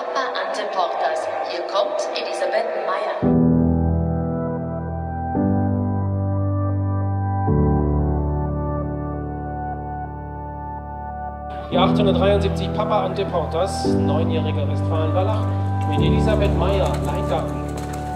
Papa Ante Portas. Hier kommt Elisabeth Meyer. Die 1873 Papa Ante Portas, 9-jähriger Westfalen-Wallach, mit Elisabeth Meyer, Leingarten.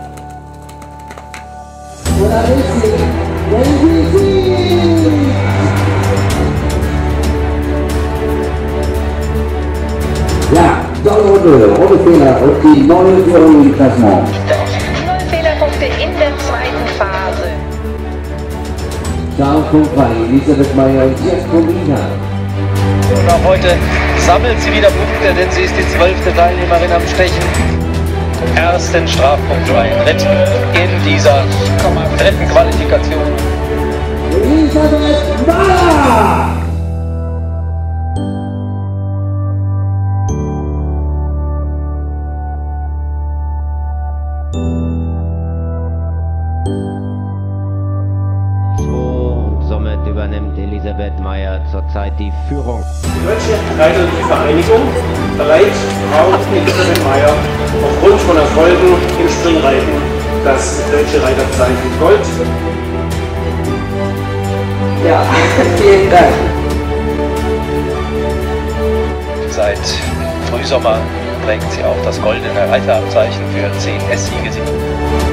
Ja, Dollrunde, ohne Fehler und die neue Führung im Klassement. 0 Fehlerpunkte in der zweiten Phase. Startpunktfrei, Elisabeth Meyer und Jesko Mina. Und auch heute sammelt sie wieder Punkte, denn sie ist die 12. Teilnehmerin am Stechen. Ersten strafpunktfreien Ritt in dieser dritten Qualifikation. Elisabeth Meyer! Somit übernimmt Elisabeth Meyer zurzeit die Führung. Die Deutsche Reiterliche Vereinigung verleiht Frau Elisabeth Meyer aufgrund von Erfolgen im Springreiten das Deutsche Reiterzeichen Gold. Ja, vielen Dank. Seit Frühsommer trägt sie auch das goldene Reiterabzeichen für 10 S-Siege.